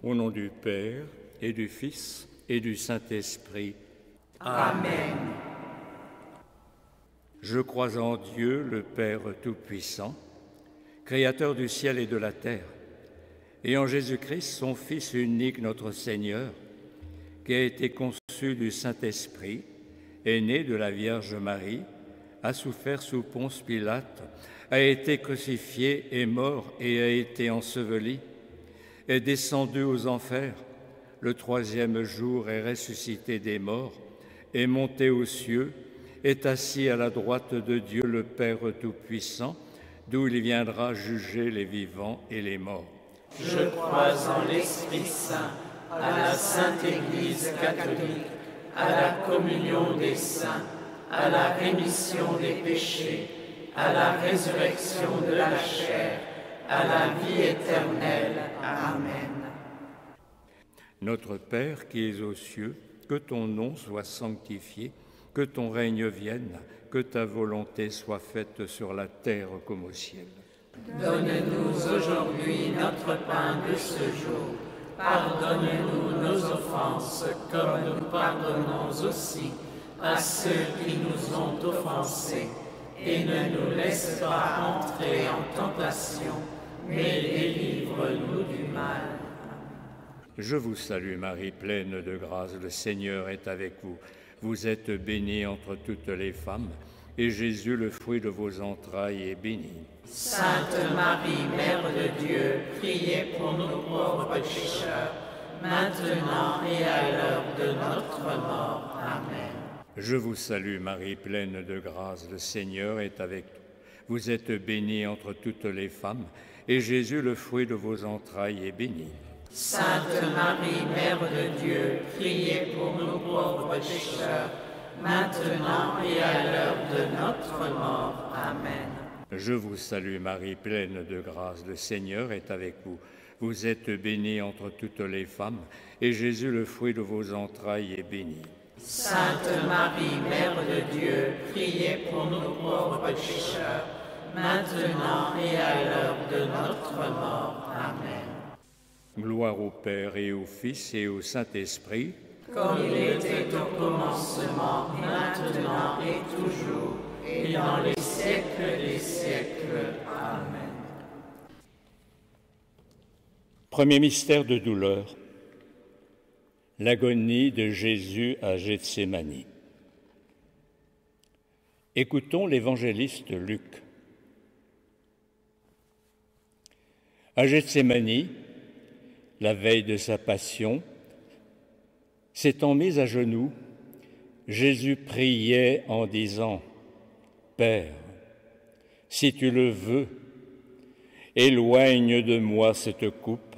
Au nom du Père, et du Fils, et du Saint-Esprit. Amen. Je crois en Dieu, le Père Tout-Puissant, Créateur du ciel et de la terre, et en Jésus-Christ, son Fils unique, notre Seigneur, qui a été conçu du Saint-Esprit, est né de la Vierge Marie, a souffert sous Ponce Pilate, a été crucifié, est mort et a été enseveli, est descendu aux enfers, le troisième jour est ressuscité des morts, est monté aux cieux, est assis à la droite de Dieu le Père Tout-Puissant, d'où il viendra juger les vivants et les morts. Je crois en l'Esprit Saint, à la Sainte Église catholique, à la communion des saints, à la rémission des péchés, à la résurrection de la chair, à la vie éternelle. Amen. Notre Père qui es aux cieux, que ton nom soit sanctifié, que ton règne vienne, que ta volonté soit faite sur la terre comme au ciel. Donne-nous aujourd'hui notre pain de ce jour. Pardonne-nous nos offenses, comme nous pardonnons aussi à ceux qui nous ont offensés. Et ne nous laisse pas entrer en tentation, mais délivre-nous du mal. Je vous salue Marie, pleine de grâce, le Seigneur est avec vous. Vous êtes bénie entre toutes les femmes, et Jésus, le fruit de vos entrailles, est béni. Sainte Marie, Mère de Dieu, priez pour nous pauvres pécheurs, maintenant et à l'heure de notre mort. Amen. Je vous salue Marie, pleine de grâce, le Seigneur est avec vous. Vous êtes bénie entre toutes les femmes, et Jésus, le fruit de vos entrailles, est béni. Sainte Marie, Mère de Dieu, priez pour nous pauvres pécheurs, maintenant et à l'heure de notre mort. Amen. Je vous salue Marie, pleine de grâce, le Seigneur est avec vous. Vous êtes bénie entre toutes les femmes, et Jésus, le fruit de vos entrailles, est béni. Sainte Marie, Mère de Dieu, priez pour nous pauvres pécheurs, maintenant et à l'heure de notre mort. Amen. Gloire au Père et au Fils et au Saint-Esprit, comme il était au commencement, maintenant et toujours, et dans les siècles des siècles. Amen. Premier mystère de douleur, l'agonie de Jésus à Gethsémani. Écoutons l'évangéliste Luc. À Gethsémani, la veille de sa passion, s'étant mis à genoux, Jésus priait en disant « Père, si tu le veux, éloigne de moi cette coupe.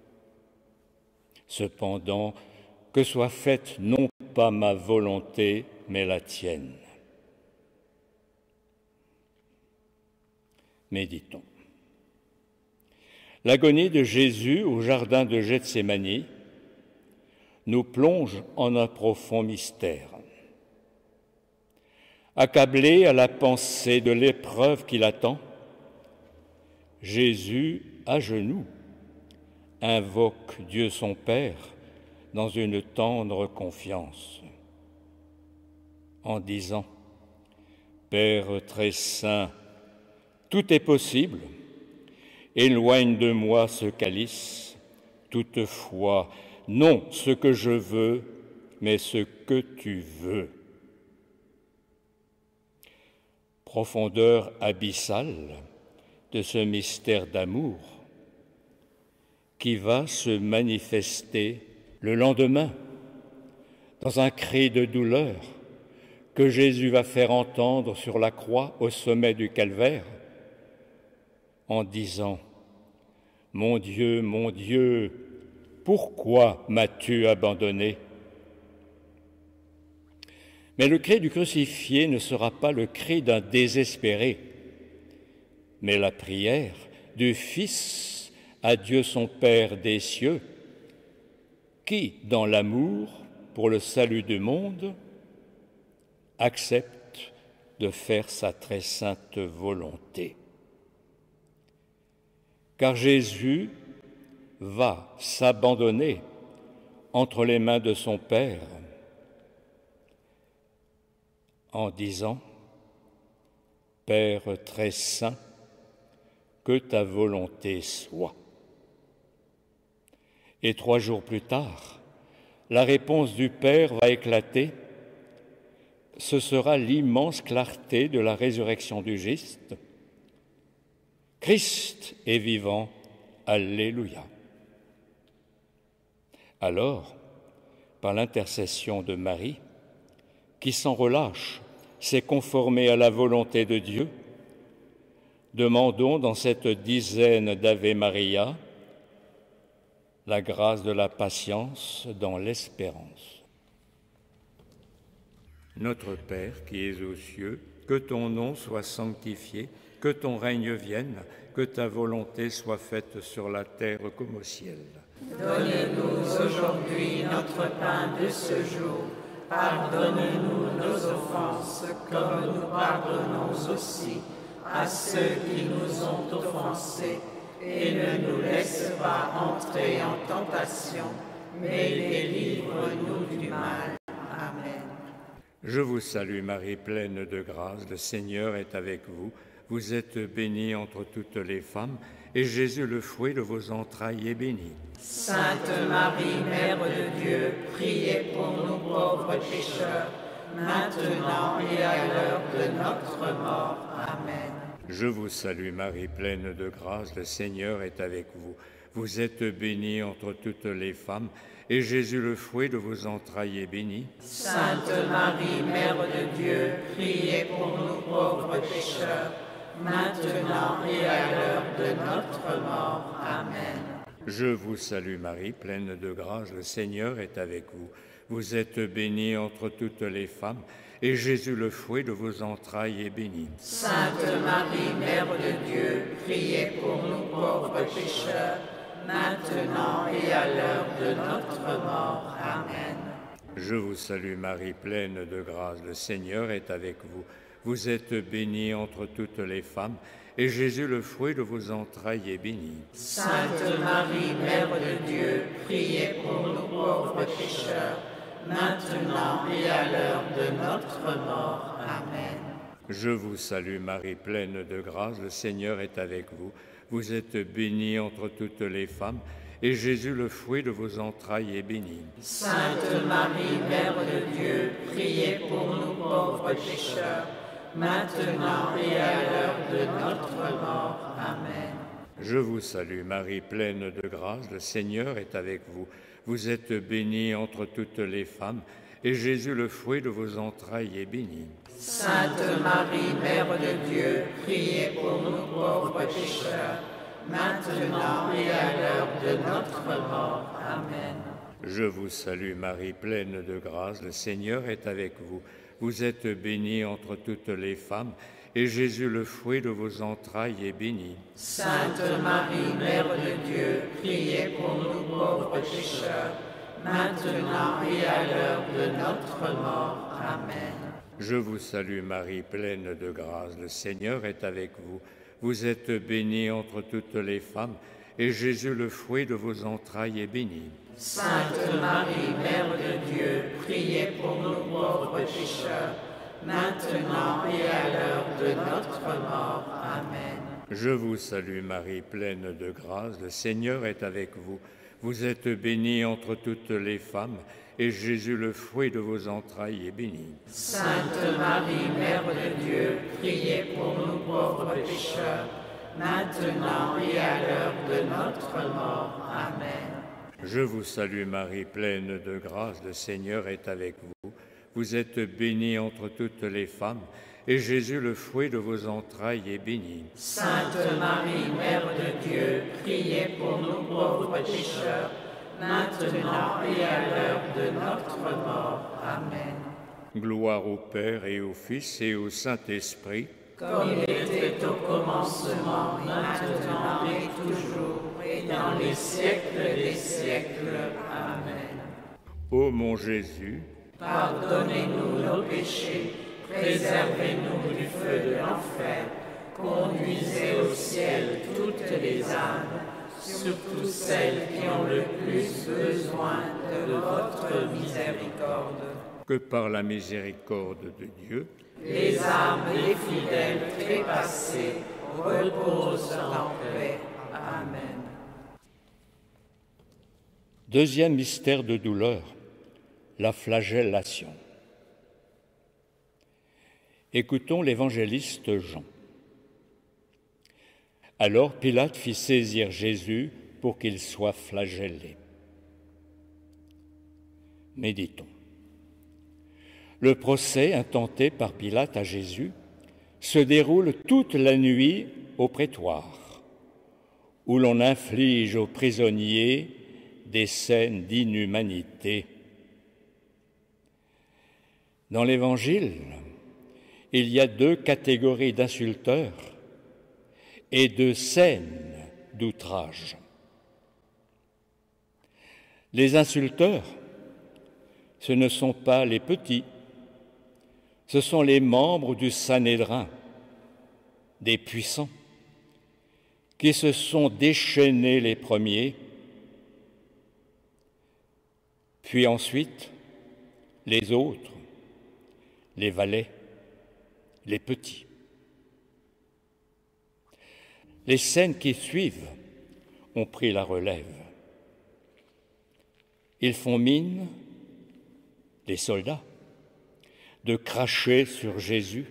Cependant, que soit faite non pas ma volonté, mais la tienne. » Méditons. L'agonie de Jésus au jardin de Gethsémani nous plonge en un profond mystère. Accablé à la pensée de l'épreuve qui l'attend, Jésus, à genoux, invoque Dieu son Père dans une tendre confiance, en disant « Père très saint, tout est possible, éloigne de moi ce calice, toutefois, non ce que je veux, mais ce que tu veux. » Profondeur abyssale de ce mystère d'amour qui va se manifester le lendemain dans un cri de douleur que Jésus va faire entendre sur la croix au sommet du calvaire en disant « Mon Dieu, pourquoi m'as-tu abandonné ?» Mais le cri du crucifié ne sera pas le cri d'un désespéré, mais la prière du Fils à Dieu son Père des cieux, qui, dans l'amour pour le salut du monde, accepte de faire sa très sainte volonté. Car Jésus va s'abandonner entre les mains de son Père en disant « Père très saint, que ta volonté soit ». Et 3 jours plus tard, la réponse du Père va éclater. Ce sera l'immense clarté de la résurrection du Christ. Christ est vivant, Alléluia. Alors, par l'intercession de Marie, qui sans relâche s'est conformée à la volonté de Dieu, demandons dans cette dizaine d'Ave Maria la grâce de la patience dans l'espérance. Notre Père qui es aux cieux, que ton nom soit sanctifié, que ton règne vienne, que ta volonté soit faite sur la terre comme au ciel. Donne-nous aujourd'hui notre pain de ce jour. Pardonne-nous nos offenses, comme nous pardonnons aussi à ceux qui nous ont offensés. Et ne nous laisse pas entrer en tentation, mais délivre-nous du mal. Amen. Je vous salue Marie, pleine de grâce, le Seigneur est avec vous. Vous êtes bénie entre toutes les femmes, et Jésus, le fruit de vos entrailles, est béni. Sainte Marie, Mère de Dieu, priez pour nous pauvres pécheurs, maintenant et à l'heure de notre mort. Amen. Je vous salue Marie, pleine de grâce, le Seigneur est avec vous. Vous êtes bénie entre toutes les femmes, et Jésus, le fruit de vos entrailles, est béni. Sainte Marie, Mère de Dieu, priez pour nous pauvres pécheurs, maintenant et à l'heure de notre mort. Amen. Je vous salue Marie, pleine de grâce, le Seigneur est avec vous. Vous êtes bénie entre toutes les femmes, et Jésus, le fruit de vos entrailles, est béni. Sainte Marie, Mère de Dieu, priez pour nous pauvres pécheurs, maintenant et à l'heure de notre mort. Amen. Je vous salue Marie, pleine de grâce, le Seigneur est avec vous. Vous êtes bénie entre toutes les femmes, et Jésus, le fruit de vos entrailles, est béni. Sainte Marie, Mère de Dieu, priez pour nous pauvres pécheurs, maintenant et à l'heure de notre mort. Amen. Je vous salue Marie, pleine de grâce, le Seigneur est avec vous. Vous êtes bénie entre toutes les femmes, et Jésus, le fruit de vos entrailles, est béni. Sainte Marie, Mère de Dieu, priez pour nous pauvres pécheurs, maintenant et à l'heure de notre mort. Amen. Je vous salue Marie, pleine de grâce, le Seigneur est avec vous. Vous êtes bénie entre toutes les femmes, et Jésus, le fruit de vos entrailles, est béni. Sainte Marie, Mère de Dieu, priez pour nous pauvres pécheurs, maintenant et à l'heure de notre mort. Amen. Je vous salue Marie, pleine de grâce, le Seigneur est avec vous. Vous êtes bénie entre toutes les femmes, et Jésus, le fruit de vos entrailles, est béni. Sainte Marie, Mère de Dieu, priez pour nous pauvres pécheurs, maintenant et à l'heure de notre mort. Amen. Je vous salue Marie, pleine de grâce, le Seigneur est avec vous. Vous êtes bénie entre toutes les femmes, et Jésus, le fruit de vos entrailles, est béni. Sainte Marie, Mère de Dieu, priez pour nous pauvres pécheurs, maintenant et à l'heure de notre mort. Amen. Je vous salue Marie, pleine de grâce, le Seigneur est avec vous. Vous êtes bénie entre toutes les femmes, et Jésus, le fruit de vos entrailles, est béni. Sainte Marie, Mère de Dieu, priez pour nous pauvres pécheurs, maintenant et à l'heure de notre mort. Amen. Je vous salue Marie, pleine de grâce, le Seigneur est avec vous. Vous êtes bénie entre toutes les femmes, et Jésus, le fruit de vos entrailles, est béni. Sainte Marie, Mère de Dieu, priez pour nous pauvres pécheurs, maintenant et à l'heure de notre mort. Amen. Gloire au Père et au Fils et au Saint-Esprit, comme il était au commencement, maintenant et toujours, et dans les siècles des siècles. Amen. Ô mon Jésus, pardonnez-nous nos péchés, préservez-nous du feu de l'enfer, conduisez au ciel toutes les âmes, surtout celles qui ont le plus besoin de votre miséricorde. Que par la miséricorde de Dieu, les âmes des fidèles trépassés reposent en paix. Amen. Deuxième mystère de douleur, la flagellation. Écoutons l'évangéliste Jean. Alors Pilate fit saisir Jésus pour qu'il soit flagellé. Méditons. Le procès intenté par Pilate à Jésus se déroule toute la nuit au prétoire, où l'on inflige aux prisonniers des scènes d'inhumanité. Dans l'Évangile, il y a deux catégories d'insulteurs et deux scènes d'outrage. Les insulteurs, ce ne sont pas les petits, ce sont les membres du Sanhédrin, des puissants, qui se sont déchaînés les premiers, puis ensuite les autres, les valets, les petits. Les scènes qui suivent ont pris la relève. Ils font mine, les soldats, de cracher sur Jésus.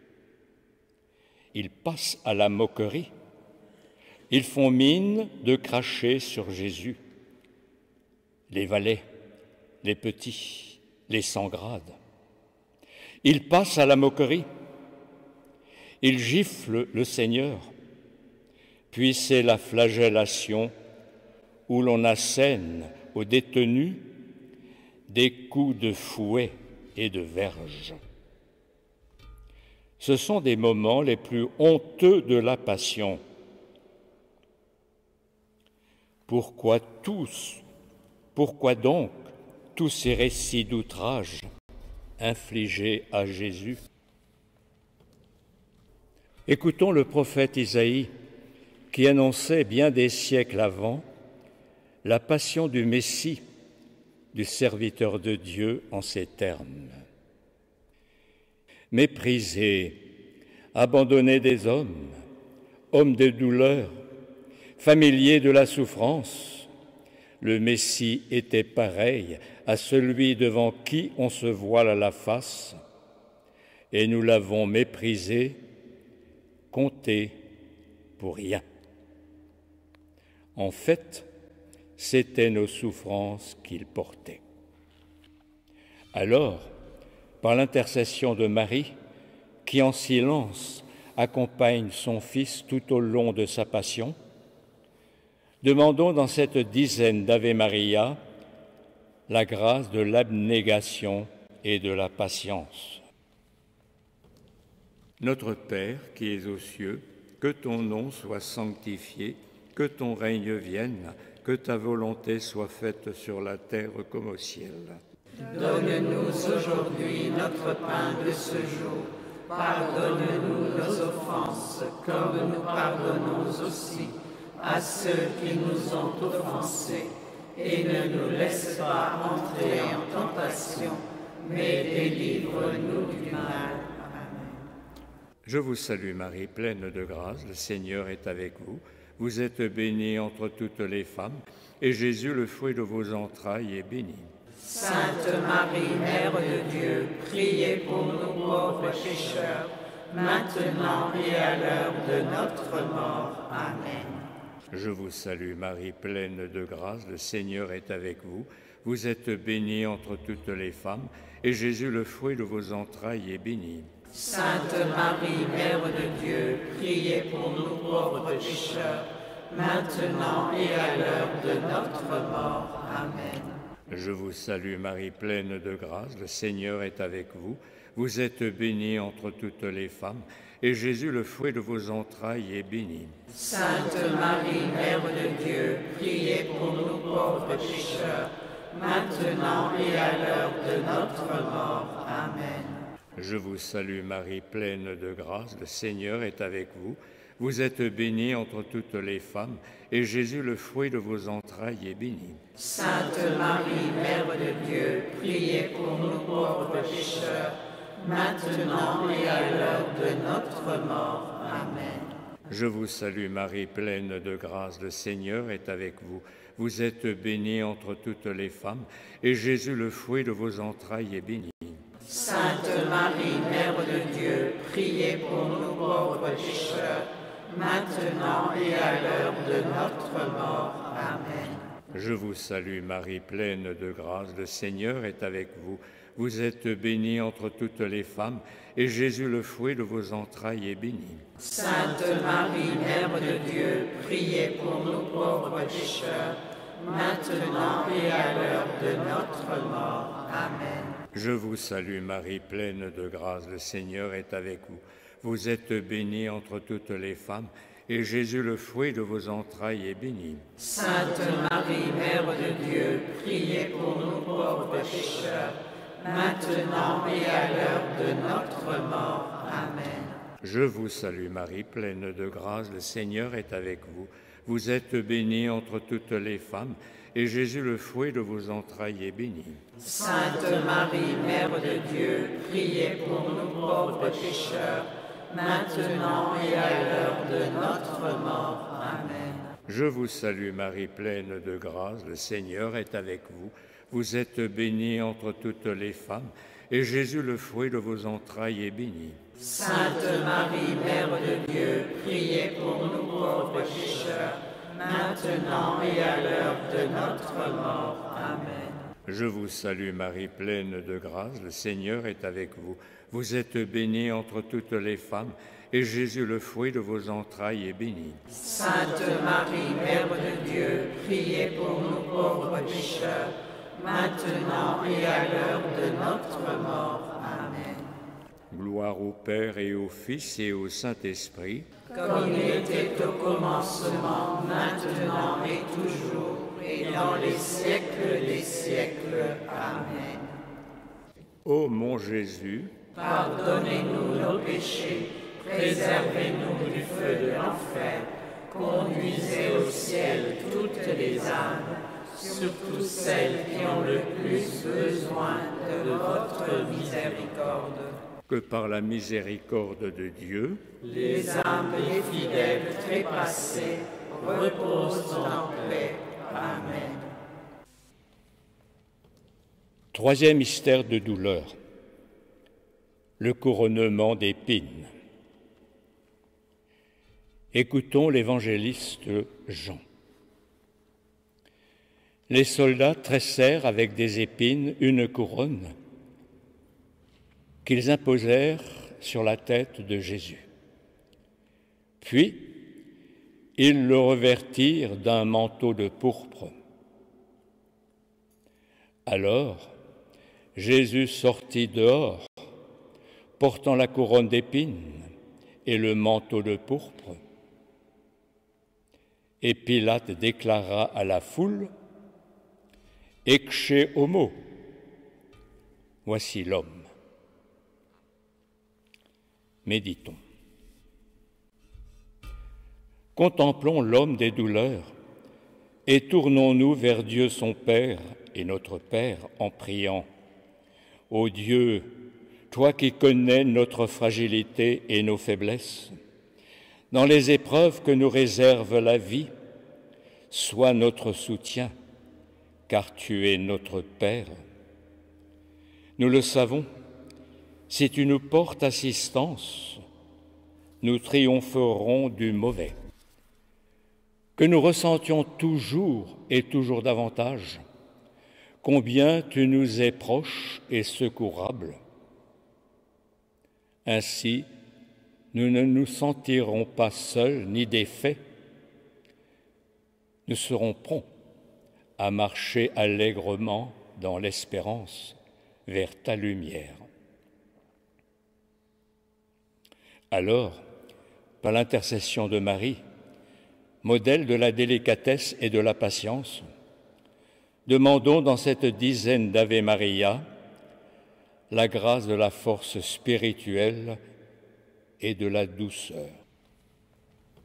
Ils passent à la moquerie. Ils font mine de cracher sur Jésus. Les valets, les petits, les sans-grades. Ils passent à la moquerie. Ils giflent le Seigneur. Puis c'est la flagellation où l'on assène aux détenus des coups de fouet et de verge. Ce sont des moments les plus honteux de la Passion. Pourquoi donc tous ces récits d'outrage infligés à Jésus? Écoutons le prophète Isaïe qui annonçait bien des siècles avant la passion du Messie, du serviteur de Dieu en ces termes. Méprisé, abandonné des hommes, homme de douleur, familier de la souffrance, le Messie était pareil à celui devant qui on se voile la face, et nous l'avons méprisé, compté pour rien. En fait, c'étaient nos souffrances qu'il portait. Alors, par l'intercession de Marie, qui en silence accompagne son Fils tout au long de sa passion, demandons dans cette dizaine d'Ave Maria la grâce de l'abnégation et de la patience. Notre Père qui es aux cieux, que ton nom soit sanctifié, que ton règne vienne, que ta volonté soit faite sur la terre comme au ciel. Donne-nous aujourd'hui notre pain de ce jour. Pardonne-nous nos offenses, comme nous pardonnons aussi à ceux qui nous ont offensés. Et ne nous laisse pas entrer en tentation, mais délivre-nous du mal. Amen. Je vous salue Marie, pleine de grâce, le Seigneur est avec vous. Vous êtes bénie entre toutes les femmes, et Jésus, le fruit de vos entrailles, est béni. Sainte Marie, Mère de Dieu, priez pour nous pauvres pécheurs, maintenant et à l'heure de notre mort. Amen. Je vous salue Marie, pleine de grâce, le Seigneur est avec vous. Vous êtes bénie entre toutes les femmes, et Jésus, le fruit de vos entrailles, est béni. Sainte Marie, Mère de Dieu, priez pour nous pauvres pécheurs, maintenant et à l'heure de notre mort. Amen. Je vous salue Marie, pleine de grâce, le Seigneur est avec vous. Vous êtes bénie entre toutes les femmes, et Jésus, le fruit de vos entrailles, est béni. Sainte Marie, Mère de Dieu, priez pour nous pauvres pécheurs, maintenant et à l'heure de notre mort. Amen. Je vous salue Marie, pleine de grâce, le Seigneur est avec vous. Vous êtes bénie entre toutes les femmes, et Jésus, le fruit de vos entrailles, est béni. Sainte Marie, Mère de Dieu, priez pour nous pauvres pécheurs, maintenant et à l'heure de notre mort. Amen. Je vous salue Marie, pleine de grâce, le Seigneur est avec vous. Vous êtes bénie entre toutes les femmes, et Jésus, le fruit de vos entrailles, est béni. Sainte Marie, Mère de Dieu, priez pour nous pauvres pécheurs, maintenant et à l'heure de notre mort. Amen. Je vous salue Marie, pleine de grâce, le Seigneur est avec vous. Vous êtes bénie entre toutes les femmes, et Jésus, le fruit de vos entrailles, est béni. Sainte Marie, Mère de Dieu, priez pour nous pauvres pécheurs, maintenant et à l'heure de notre mort. Amen. Je vous salue Marie, pleine de grâce, le Seigneur est avec vous. Vous êtes bénie entre toutes les femmes, et Jésus, le fruit de vos entrailles, est béni. Sainte Marie, Mère de Dieu, priez pour nous pauvres pécheurs, maintenant et à l'heure de notre mort. Amen. Je vous salue Marie, pleine de grâce, le Seigneur est avec vous. Vous êtes bénie entre toutes les femmes, et Jésus, le fruit de vos entrailles, est béni. Sainte Marie, Mère de Dieu, priez pour nous pauvres pécheurs, maintenant et à l'heure de notre mort. Amen. Je vous salue Marie, pleine de grâce, le Seigneur est avec vous. Vous êtes bénie entre toutes les femmes, et Jésus, le fruit de vos entrailles, est béni. Sainte Marie, Mère de Dieu, priez pour nous pauvres pécheurs, maintenant et à l'heure de notre mort. Amen. Je vous salue Marie, pleine de grâce, le Seigneur est avec vous. Vous êtes bénie entre toutes les femmes, et Jésus, le fruit de vos entrailles, est béni. Sainte Marie, Mère de Dieu, priez pour nous pauvres pécheurs, maintenant et à l'heure de notre mort. Amen. Gloire au Père et au Fils et au Saint-Esprit, comme il était au commencement, maintenant et toujours, et dans les siècles des siècles. Amen. Ô mon Jésus, pardonnez-nous nos péchés, préservez-nous du feu de l'enfer, conduisez au ciel toutes les âmes, surtout celles qui ont le plus besoin de votre miséricorde. Que par la miséricorde de Dieu, les âmes des fidèles trépassés reposent en paix. Amen. Troisième mystère de douleur, le couronnement d'épines. Écoutons l'évangéliste Jean. Les soldats tressèrent avec des épines une couronne qu'ils imposèrent sur la tête de Jésus. Puis, ils le revêtirent d'un manteau de pourpre. Alors, Jésus sortit dehors, portant la couronne d'épines et le manteau de pourpre. Et Pilate déclara à la foule, « Ecce homo, voici l'homme. » Méditons. Contemplons l'homme des douleurs et tournons-nous vers Dieu son Père et notre Père en priant. Ô Dieu, toi qui connais notre fragilité et nos faiblesses, dans les épreuves que nous réserve la vie, sois notre soutien, car tu es notre Père. Nous le savons, si tu nous portes assistance, nous triompherons du mauvais. Que nous ressentions toujours et toujours davantage combien tu nous es proche et secourable. Ainsi, nous ne nous sentirons pas seuls ni défaits. Nous serons prompts à marcher allègrement dans l'espérance vers ta lumière. Alors, par l'intercession de Marie, modèle de la délicatesse et de la patience, demandons dans cette dizaine d'Ave Maria la grâce de la force spirituelle et de la douceur.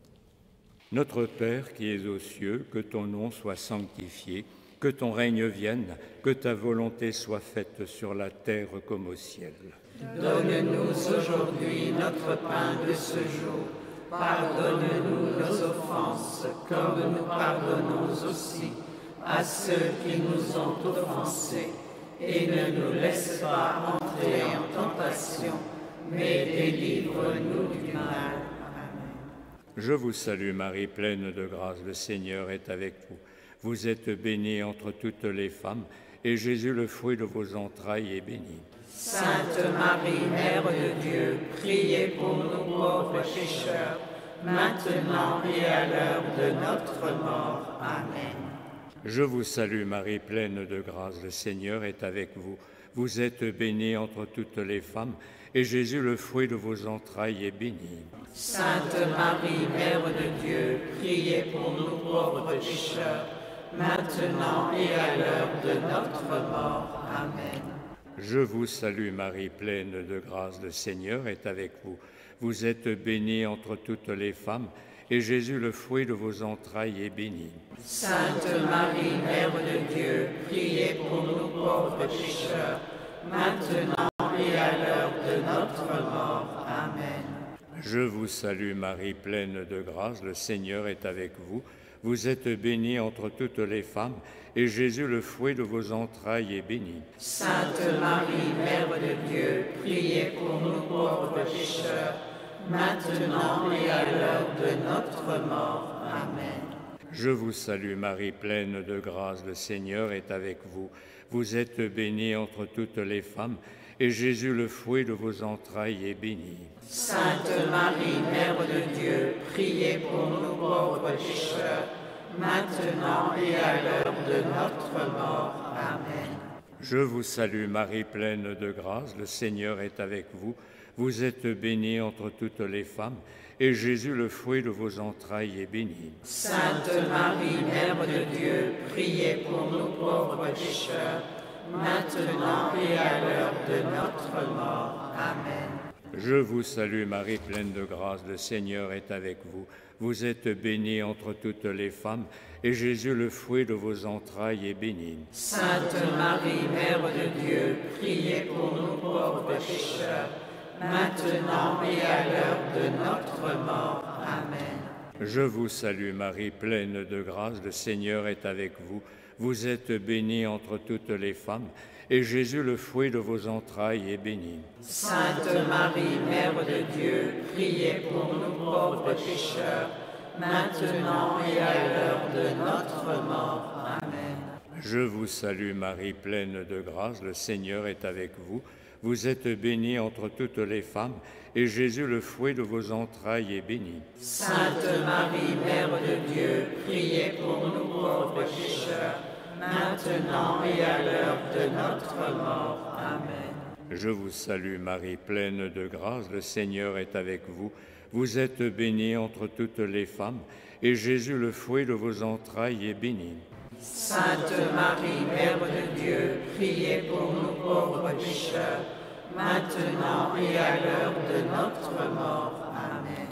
Notre Père qui es aux cieux, que ton nom soit sanctifié, que ton règne vienne, que ta volonté soit faite sur la terre comme au ciel. Donne-nous aujourd'hui notre pain de ce jour. Pardonne-nous nos offenses, comme nous pardonnons aussi à ceux qui nous ont offensés. Et ne nous laisse pas entrer en tentation, mais délivre-nous du mal. Amen. Je vous salue Marie, pleine de grâce, le Seigneur est avec vous. Vous êtes bénie entre toutes les femmes, et Jésus, le fruit de vos entrailles, est béni. Sainte Marie, Mère de Dieu, priez pour nous pauvres pécheurs, maintenant et à l'heure de notre mort. Amen. Je vous salue Marie, pleine de grâce, le Seigneur est avec vous. Vous êtes bénie entre toutes les femmes, et Jésus, le fruit de vos entrailles, est béni. Sainte Marie, Mère de Dieu, priez pour nous pauvres pécheurs, maintenant et à l'heure de notre mort. Amen. Je vous salue Marie, pleine de grâce, le Seigneur est avec vous. Vous êtes bénie entre toutes les femmes, et Jésus, le fruit de vos entrailles, est béni. Sainte Marie, Mère de Dieu, priez pour nous pauvres pécheurs, maintenant et à l'heure de notre mort. Amen. Je vous salue Marie, pleine de grâce, le Seigneur est avec vous. Vous êtes bénie entre toutes les femmes, et Jésus, le fruit de vos entrailles, est béni. Sainte Marie, Mère de Dieu, priez pour nous pauvres pécheurs, maintenant et à l'heure de notre mort. Amen. Je vous salue Marie, pleine de grâce, le Seigneur est avec vous. Vous êtes bénie entre toutes les femmes, et Jésus, le fruit de vos entrailles, est béni. Sainte Marie, Mère de Dieu, priez pour nous pauvres pécheurs, maintenant et à l'heure de notre mort. Amen. Je vous salue Marie, pleine de grâce, le Seigneur est avec vous. Vous êtes bénie entre toutes les femmes, et Jésus, le fruit de vos entrailles, est béni. Sainte Marie, Mère de Dieu, priez pour nous pauvres pécheurs, maintenant et à l'heure de notre mort. Amen. Je vous salue Marie, pleine de grâce, le Seigneur est avec vous. Vous êtes bénie entre toutes les femmes, et Jésus, le fruit de vos entrailles, est béni. Sainte Marie, Mère de Dieu, priez pour nous pauvres pécheurs, maintenant et à l'heure de notre mort. Amen. Je vous salue Marie, pleine de grâce, le Seigneur est avec vous. Vous êtes bénie entre toutes les femmes, et Jésus, le fruit de vos entrailles, est béni. Sainte Marie, Mère de Dieu, priez pour nous pauvres pécheurs, maintenant et à l'heure de notre mort. Amen. Je vous salue Marie, pleine de grâce, le Seigneur est avec vous. Vous êtes bénie entre toutes les femmes, et Jésus, le fruit de vos entrailles, est béni. Sainte Marie, Mère de Dieu, priez pour nous pauvres pécheurs, maintenant et à l'heure de notre mort. Amen. Je vous salue Marie, pleine de grâce, le Seigneur est avec vous. Vous êtes bénie entre toutes les femmes, et Jésus, le fruit de vos entrailles, est béni. Sainte Marie, Mère de Dieu, priez pour nous pauvres pécheurs, maintenant et à l'heure de notre mort. Amen.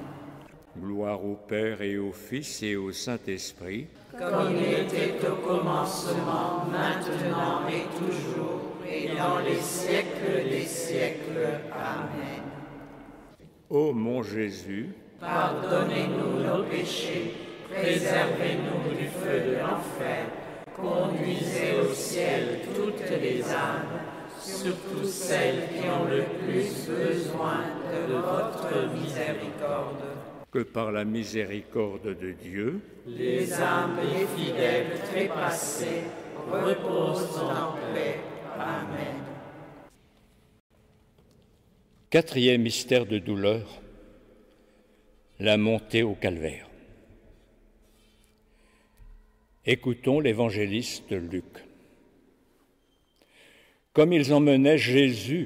Gloire au Père et au Fils et au Saint-Esprit, comme il était au commencement, maintenant et toujours, et dans les siècles des siècles. Amen. Ô mon Jésus, pardonnez-nous nos péchés, préservez-nous du feu de l'enfer, conduisez au ciel toutes les âmes, surtout celles qui ont le plus besoin de votre miséricorde. Que par la miséricorde de Dieu, les âmes des fidèles trépassés reposent en paix. Amen. Quatrième mystère de douleur, la montée au calvaire. Écoutons l'évangéliste Luc. Comme ils emmenaient Jésus,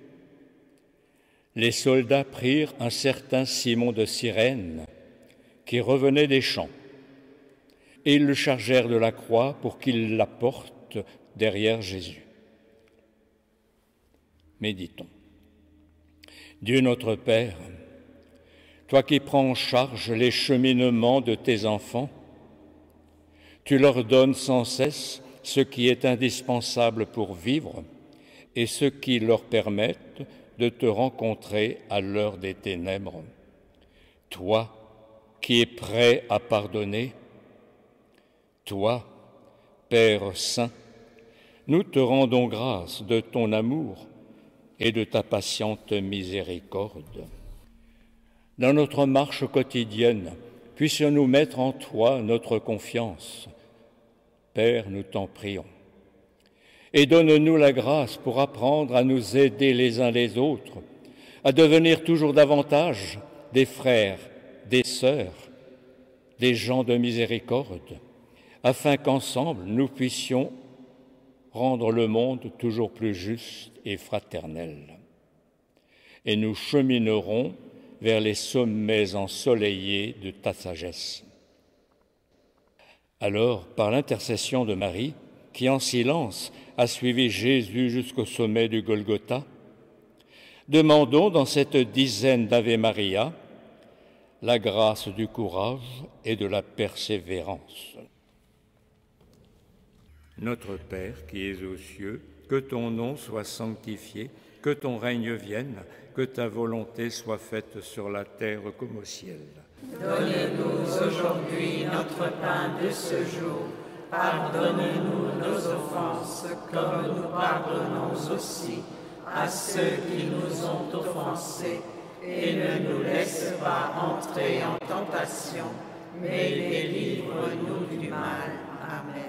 les soldats prirent un certain Simon de Cyrène qui revenait des champs, et ils le chargèrent de la croix pour qu'il la porte derrière Jésus. Méditons. Dieu notre Père, toi qui prends en charge les cheminements de tes enfants, tu leur donnes sans cesse ce qui est indispensable pour vivre et ce qui leur permettent de te rencontrer à l'heure des ténèbres. Toi qui es prêt à pardonner, toi, Père Saint, nous te rendons grâce de ton amour et de ta patiente miséricorde. Dans notre marche quotidienne, puissions-nous mettre en toi notre confiance. Père, nous t'en prions. Et donne-nous la grâce pour apprendre à nous aider les uns les autres, à devenir toujours davantage des frères, des sœurs, des gens de miséricorde, afin qu'ensemble nous puissions rendre le monde toujours plus juste et fraternel. Et nous cheminerons vers les sommets ensoleillés de ta sagesse. Alors, par l'intercession de Marie, qui en silence a suivi Jésus jusqu'au sommet du Golgotha, demandons dans cette dizaine d'Ave Maria la grâce du courage et de la persévérance. Notre Père qui es aux cieux, que ton nom soit sanctifié, que ton règne vienne, que ta volonté soit faite sur la terre comme au ciel. Donne-nous aujourd'hui notre pain de ce jour. Pardonne-nous nos offenses, comme nous pardonnons aussi à ceux qui nous ont offensés. Et ne nous laisse pas entrer en tentation, mais délivre-nous du mal. Amen.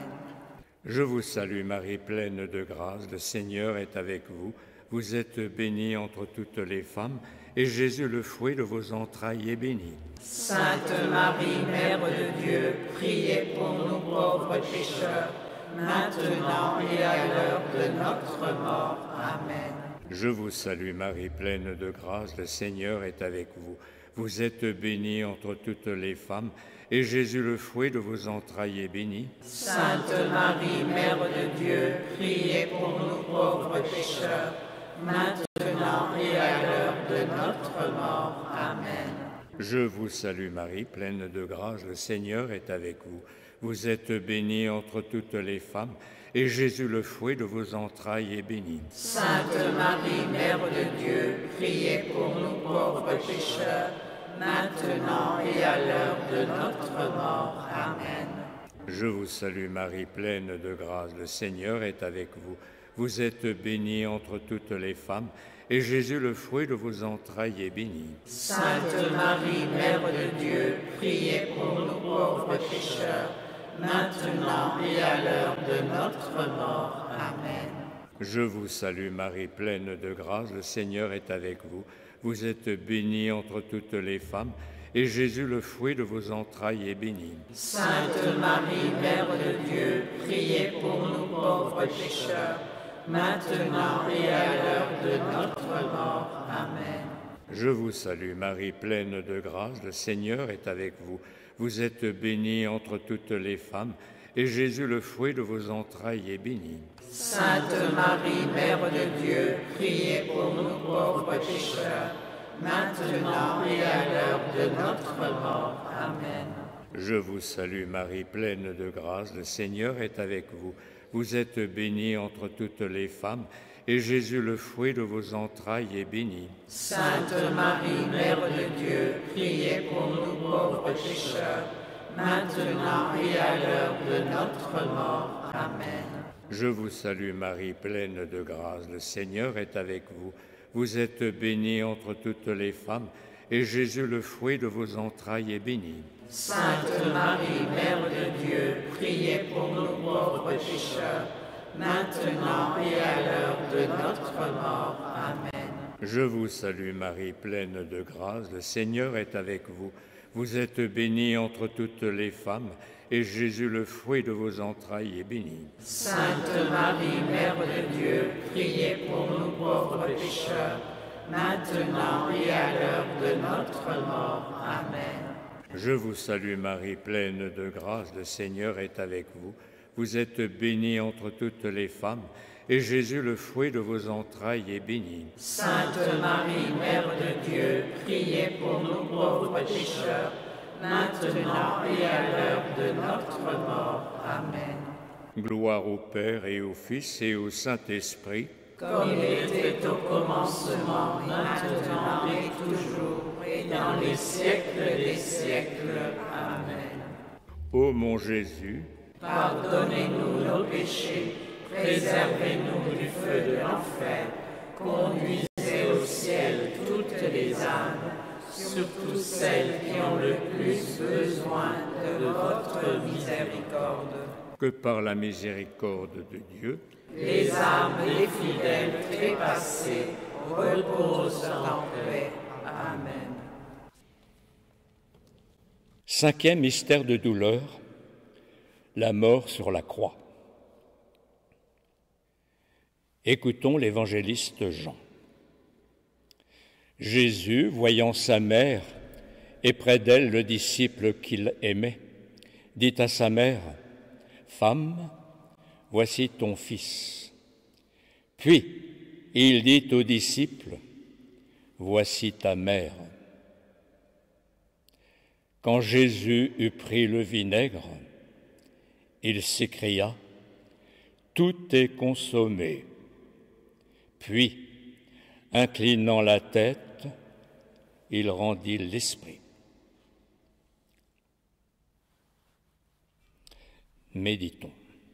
Je vous salue Marie, pleine de grâce, le Seigneur est avec vous. Vous êtes bénie entre toutes les femmes, et Jésus, le fruit de vos entrailles, est béni. Sainte Marie, Mère de Dieu, priez pour nous pauvres pécheurs, maintenant et à l'heure de notre mort. Amen. Je vous salue Marie, pleine de grâce, le Seigneur est avec vous. Vous êtes bénie entre toutes les femmes, et Jésus, le fruit de vos entrailles, est béni. Sainte Marie, Mère de Dieu, priez pour nous pauvres pécheurs, maintenant et à l'heure de notre mort. Amen. Je vous salue Marie, pleine de grâce, le Seigneur est avec vous. Vous êtes bénie entre toutes les femmes, et Jésus, le fruit de vos entrailles, est béni. Sainte Marie, Mère de Dieu, priez pour nous pauvres pécheurs, maintenant et à l'heure de notre mort. Amen. Je vous salue Marie, pleine de grâce, le Seigneur est avec vous. Vous êtes bénie entre toutes les femmes, et Jésus, le fruit de vos entrailles, est béni. Sainte Marie, Mère de Dieu, priez pour nous pauvres pécheurs, maintenant et à l'heure de notre mort. Amen. Je vous salue Marie, pleine de grâce, le Seigneur est avec vous. Vous êtes bénie entre toutes les femmes, et Jésus, le fruit de vos entrailles, est béni. Sainte Marie, Mère de Dieu, priez pour nous pauvres pécheurs, maintenant et à l'heure de notre mort. Amen. Je vous salue Marie, pleine de grâce, le Seigneur est avec vous. Vous êtes bénie entre toutes les femmes, et Jésus, le fruit de vos entrailles, est béni. Sainte Marie, Mère de Dieu, priez pour nous pauvres pécheurs, maintenant et à l'heure de notre mort. Amen. Je vous salue Marie, pleine de grâce, le Seigneur est avec vous. Vous êtes bénie entre toutes les femmes, et Jésus, le fruit de vos entrailles, est béni. Sainte Marie, Mère de Dieu, priez pour nous pauvres pécheurs, maintenant et à l'heure de notre mort. Amen. Je vous salue Marie, pleine de grâce, le Seigneur est avec vous. Vous êtes bénie entre toutes les femmes, et Jésus, le fruit de vos entrailles, est béni. Sainte Marie, Mère de Dieu, priez pour nous pauvres pécheurs, maintenant et à l'heure de notre mort. Amen. Je vous salue Marie, pleine de grâce, le Seigneur est avec vous. Vous êtes bénie entre toutes les femmes, et Jésus, le fruit de vos entrailles, est béni. Sainte Marie, Mère de Dieu, priez pour nous pauvres pécheurs, maintenant et à l'heure de notre mort. Amen. Je vous salue Marie, pleine de grâce, le Seigneur est avec vous. Vous êtes bénie entre toutes les femmes, et Jésus, le fruit de vos entrailles, est béni. Sainte Marie, Mère de Dieu, priez pour nous pauvres pécheurs, maintenant et à l'heure de notre mort. Amen. Gloire au Père et au Fils et au Saint-Esprit, comme il était au commencement, maintenant et toujours, et dans les siècles des siècles. Amen. Ô mon Jésus, pardonnez-nous nos péchés, préservez-nous du feu de l'enfer, conduisez au ciel toutes les âmes, surtout celles qui ont le plus besoin de votre miséricorde. Que par la miséricorde de Dieu, les âmes des fidèles trépassés reposent en paix. Amen. Cinquième mystère de douleur, la mort sur la croix. Écoutons l'évangéliste Jean. Jésus, voyant sa mère et près d'elle le disciple qu'il aimait, dit à sa mère, « Femme, voici ton fils. » Puis il dit au disciple, « Voici ta mère. » Quand Jésus eut pris le vinaigre, il s'écria, « Tout est consommé. » Puis, inclinant la tête, il rendit l'esprit. Méditons.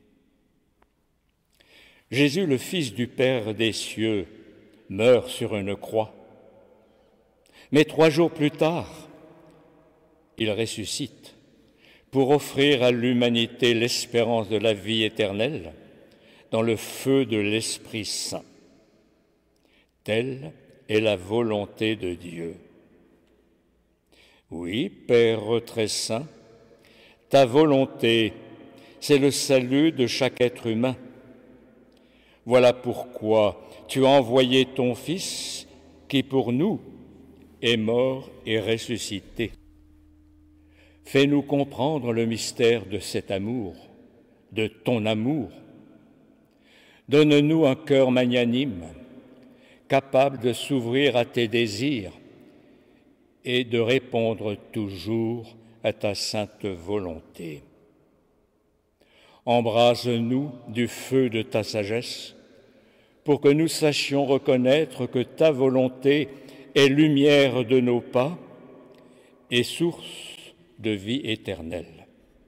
Jésus, le Fils du Père des cieux, meurt sur une croix. Mais 3 jours plus tard, il ressuscite pour offrir à l'humanité l'espérance de la vie éternelle dans le feu de l'Esprit Saint. Telle est la volonté de Dieu. Oui, Père très saint, ta volonté, c'est le salut de chaque être humain. Voilà pourquoi tu as envoyé ton Fils qui pour nous est mort et ressuscité. Fais-nous comprendre le mystère de cet amour, de ton amour. Donne-nous un cœur magnanime, capable de s'ouvrir à tes désirs et de répondre toujours à ta sainte volonté. Embrase-nous du feu de ta sagesse pour que nous sachions reconnaître que ta volonté est lumière de nos pas et source de vie éternelle.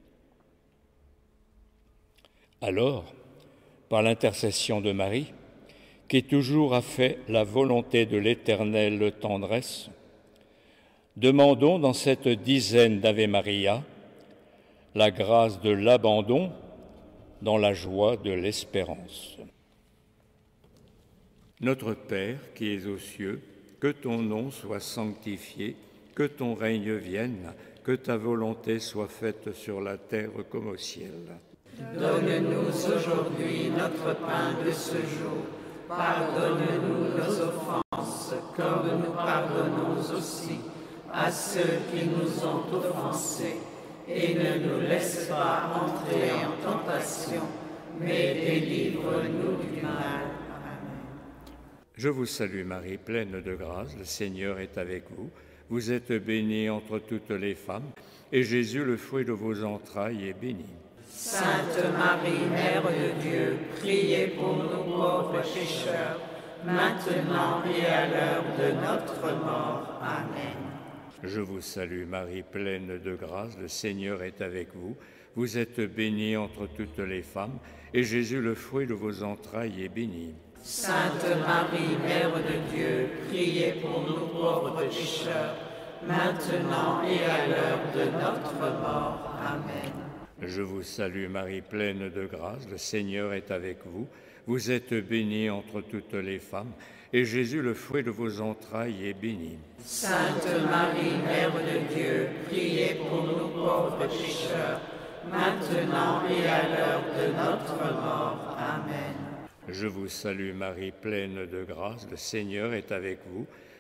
Alors, par l'intercession de Marie, qui toujours a fait la volonté de l'Éternelle tendresse, demandons dans cette dizaine d'Ave Maria la grâce de l'abandon dans la joie de l'espérance. Notre Père qui es aux cieux, que ton nom soit sanctifié, que ton règne vienne, que ta volonté soit faite sur la terre comme au ciel. Donne-nous aujourd'hui notre pain de ce jour. Pardonne-nous nos offenses, comme nous pardonnons aussi à ceux qui nous ont offensés. Et ne nous laisse pas entrer en tentation, mais délivre-nous du mal. Amen. Je vous salue Marie, pleine de grâce, le Seigneur est avec vous. Vous êtes bénie entre toutes les femmes, et Jésus, le fruit de vos entrailles, est béni. Sainte Marie, Mère de Dieu, priez pour nous pauvres pécheurs, maintenant et à l'heure de notre mort. Amen. Je vous salue Marie, pleine de grâce, le Seigneur est avec vous. Vous êtes bénie entre toutes les femmes, et Jésus, le fruit de vos entrailles, est béni. Sainte Marie, Mère de Dieu, priez pour nous pauvres pécheurs, maintenant et à l'heure de notre mort. Amen. Je vous salue Marie, pleine de grâce, le Seigneur est avec vous. Vous êtes bénie entre toutes les femmes, et Jésus, le fruit de vos entrailles, est béni. Sainte Marie, Mère de Dieu, priez pour nous pauvres pécheurs, maintenant et à l'heure de notre mort. Amen. Je vous salue Marie, pleine de grâce, le Seigneur est avec vous.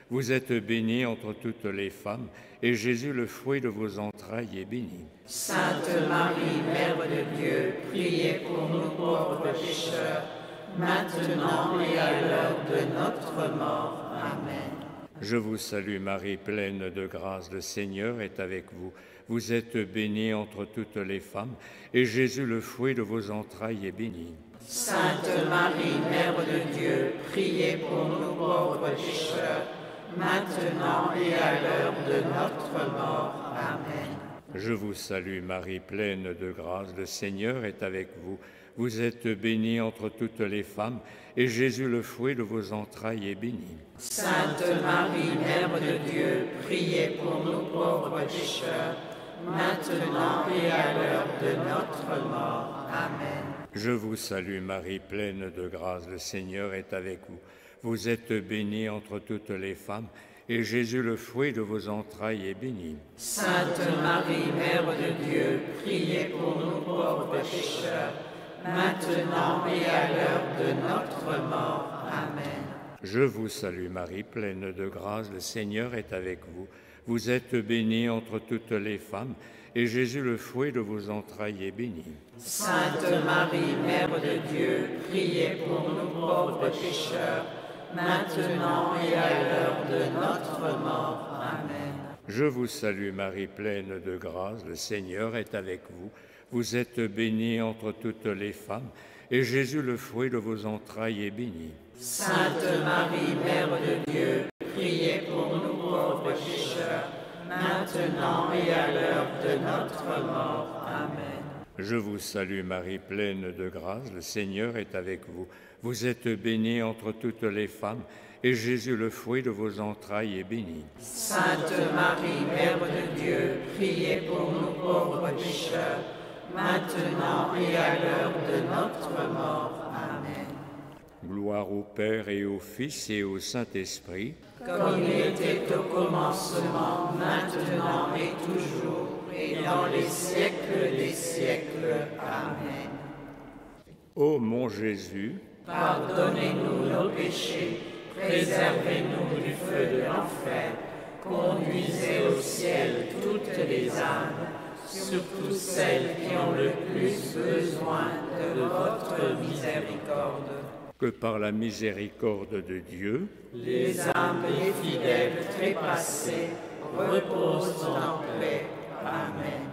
Vous êtes bénie entre toutes les femmes, et Jésus, le fruit de vos entrailles, est béni. Sainte Marie, Mère de Dieu, priez pour nous pauvres pécheurs, maintenant et à l'heure de notre mort. Amen. Je vous salue Marie, pleine de grâce, le Seigneur est avec vous. Vous êtes bénie entre toutes les femmes, et Jésus, le fruit de vos entrailles, est béni. Sainte Marie, Mère de Dieu, priez pour nous pauvres pécheurs, maintenant et à l'heure de notre mort. Amen. Je vous salue Marie, pleine de grâce, le Seigneur est avec vous. Vous êtes bénie entre toutes les femmes, et Jésus, le fruit de vos entrailles, est béni. Sainte Marie, Mère de Dieu, priez pour nous pauvres pécheurs, maintenant et à l'heure de notre mort. Amen. Je vous salue Marie, pleine de grâce, le Seigneur est avec vous. Vous êtes bénie entre toutes les femmes, et Jésus, le fruit de vos entrailles, est béni. Sainte Marie, Mère de Dieu, priez pour nous pauvres pécheurs, maintenant et à l'heure de notre mort. Amen. Je vous salue Marie, pleine de grâce, le Seigneur est avec vous. Vous êtes bénie entre toutes les femmes, et Jésus, le fruit de vos entrailles, est béni. Sainte Marie, Mère de Dieu, priez pour nous pauvres pécheurs, maintenant et à l'heure de notre mort. Amen. Je vous salue Marie, pleine de grâce, le Seigneur est avec vous. Vous êtes bénie entre toutes les femmes, et Jésus, le fruit de vos entrailles, est béni. Sainte Marie, Mère de Dieu, priez pour nous pauvres pécheurs, maintenant et à l'heure de notre mort. Amen. Je vous salue Marie, pleine de grâce, le Seigneur est avec vous. Vous êtes bénie entre toutes les femmes, et Jésus, le fruit de vos entrailles, est béni. Sainte Marie, Mère de Dieu, priez pour nous pauvres pécheurs, maintenant et à l'heure de notre mort. Amen. Gloire au Père et au Fils et au Saint-Esprit, comme il était au commencement, maintenant et toujours, et dans les siècles des siècles. Amen. Ô mon Jésus, pardonnez-nous nos péchés, préservez-nous du feu de l'enfer, conduisez au ciel toutes les âmes, surtout celles qui ont le plus besoin de votre miséricorde. que par la miséricorde de Dieu, les âmes des fidèles trépassés reposent en paix. Amen.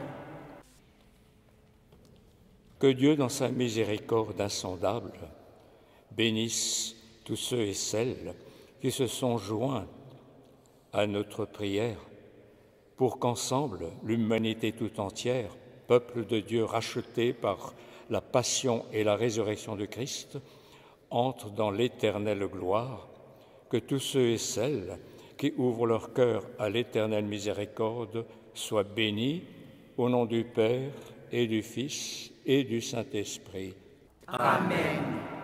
que Dieu, dans sa miséricorde insondable, bénisse tous ceux et celles qui se sont joints à notre prière pour qu'ensemble, l'humanité tout entière, peuple de Dieu racheté par la passion et la résurrection de Christ, entre dans l'éternelle gloire, que tous ceux et celles qui ouvrent leur cœur à l'éternelle miséricorde soient bénis au nom du Père et du Fils et du Saint-Esprit. Amen.